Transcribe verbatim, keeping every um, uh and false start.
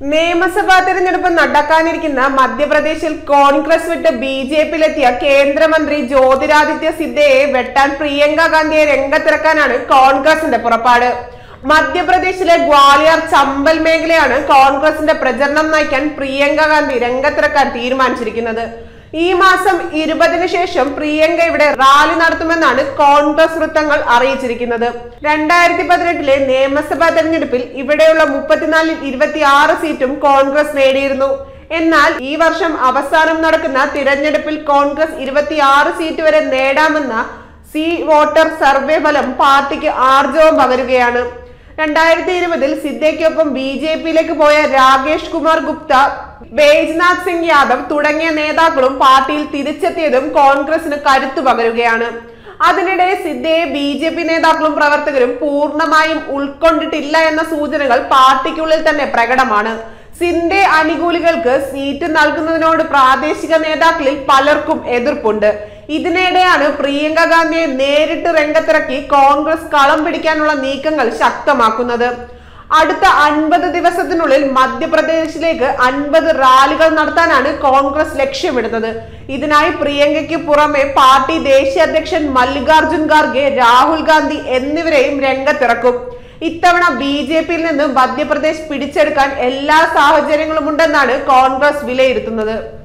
നിയമസഭാ തെരഞ്ഞെടുപ്പ് നടക്കാനിരിക്കുന്ന മധ്യപ്രദേശിൽ കോൺഗ്രസ് വിട്ട് ബി ജെ പിയിലെത്തിയ കേന്ദ്രമന്ത്രി ജ്യോതിരാദിത്യ സിന്ധ്യയെ വെട്ടാൻ പ്രിയങ്ക ഗാന്ധിയെ രംഗത്തിറക്കാനാണ് കോൺഗ്രസിന്റെ പുറപ്പാട്. മധ്യപ്രദേശിലെ ഗ്വാളിയർ ചമ്പൽ മേഖലയാണ് കോൺഗ്രസിന്റെ പ്രചരണം നയിക്കാൻ പ്രിയങ്ക ഗാന്ധി രംഗത്തിറക്കാൻ തീരുമാനിച്ചിരിക്കുന്നത്. ഈ മാസം ഇരുപതിനു ശേഷം പ്രിയങ്ക ഇവിടെ റാലി നടത്തുമെന്നാണ് കോൺഗ്രസ് വൃത്തങ്ങൾ അറിയിച്ചിരിക്കുന്നത്. രണ്ടായിരത്തി പതിനെട്ടിലെ നിയമസഭാ തെരഞ്ഞെടുപ്പിൽ ഇവിടെയുള്ള മുപ്പത്തിനാലിൽ ഇരുപത്തി ആറ് സീറ്റും കോൺഗ്രസ് നേടിയിരുന്നു. എന്നാൽ ഈ വർഷം അവസാനം നടക്കുന്ന തിരഞ്ഞെടുപ്പിൽ കോൺഗ്രസ് ഇരുപത്തിയാറ് സീറ്റ് വരെ നേടാമെന്ന സി വോട്ടർ സർവേ ഫലം പാർട്ടിക്ക് ആർജവം പകരുകയാണ്. രണ്ടായിരത്തി ഇരുപതിൽ സിദ്ദയ്ക്കൊപ്പം ബി ജെ പിയിലേക്ക് പോയ രാകേഷ് കുമാർ ഗുപ്ത, ബേജ്നാഥ് സിംഗ് യാദവ് തുടങ്ങിയ നേതാക്കളും പാർട്ടിയിൽ തിരിച്ചെത്തിയതും കോൺഗ്രസിന് കരുത്തു പകരുകയാണ്. അതിനിടെ സിദ്ദയെ ബി ജെ പി നേതാക്കളും പ്രവർത്തകരും പൂർണ്ണമായും ഉൾക്കൊണ്ടിട്ടില്ല എന്ന സൂചനകൾ പാർട്ടിക്കുള്ളിൽ തന്നെ പ്രകടമാണ്. സിന്ധ്യ അനുകൂലികൾക്ക് സീറ്റ് നൽകുന്നതിനോട് പ്രാദേശിക നേതാക്കളിൽ പലർക്കും എതിർപ്പുണ്ട്. ഇതിനിടെയാണ് പ്രിയങ്ക ഗാന്ധിയെ നേരിട്ട് രംഗത്തിറക്കി കോൺഗ്രസ് കളം പിടിക്കാനുള്ള നീക്കങ്ങൾ ശക്തമാക്കുന്നത്. അടുത്ത അൻപത് ദിവസത്തിനുള്ളിൽ മധ്യപ്രദേശിലേക്ക് അൻപത് റാലികൾ നടത്താനാണ് കോൺഗ്രസ് ലക്ഷ്യമിടുന്നത്. ഇതിനായി പ്രിയങ്കയ്ക്ക് പുറമെ പാർട്ടി ദേശീയ അധ്യക്ഷൻ മല്ലികാർജുൻ ഖാർഗെ, രാഹുൽ ഗാന്ധി എന്നിവരെയും രംഗത്തിറക്കും. ഇത്തവണ ബി ജെ പിയിൽ നിന്ന് മധ്യപ്രദേശ് പിടിച്ചെടുക്കാൻ എല്ലാ സാഹചര്യങ്ങളും ഉണ്ടെന്നാണ് കോൺഗ്രസ് വിലയിരുത്തുന്നത്.